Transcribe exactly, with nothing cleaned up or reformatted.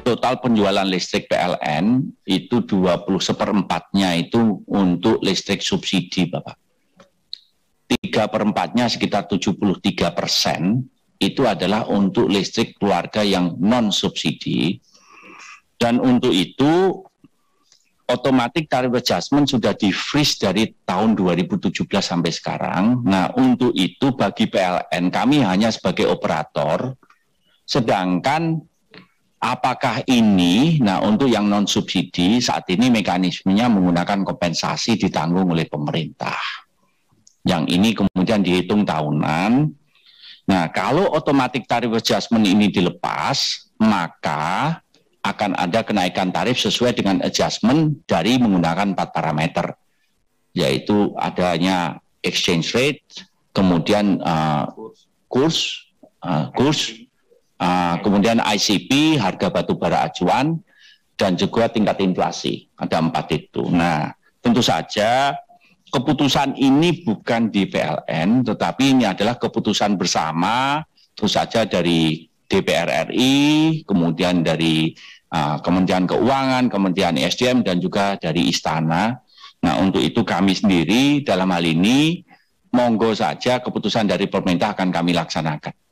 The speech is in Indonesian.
total penjualan listrik P L N itu dua puluh seperempatnya itu untuk listrik subsidi, Bapak. Tiga perempatnya sekitar tujuh puluh tiga persen itu adalah untuk listrik keluarga yang non subsidi. Dan untuk itu otomatis tarif adjustment sudah di freeze dari tahun dua ribu tujuh belas sampai sekarang. Nah, untuk itu bagi P L N kami hanya sebagai operator, sedangkan apakah ini, nah untuk yang non subsidi saat ini mekanismenya menggunakan kompensasi ditanggung oleh pemerintah. Yang ini kemudian dihitung tahunan. Nah, kalau otomatis tarif adjustment ini dilepas, maka akan ada kenaikan tarif sesuai dengan adjustment dari menggunakan empat parameter, yaitu adanya exchange rate, kemudian uh, kurs, uh, kurs, Uh, kemudian I C P, harga batu bara acuan, dan juga tingkat inflasi. Ada empat itu. Nah, tentu saja keputusan ini bukan di P L N, tetapi ini adalah keputusan bersama, tentu saja dari D P R R I, kemudian dari uh, Kementerian Keuangan, Kementerian S D M, dan juga dari Istana. Nah, untuk itu kami sendiri dalam hal ini, monggo saja keputusan dari pemerintah akan kami laksanakan.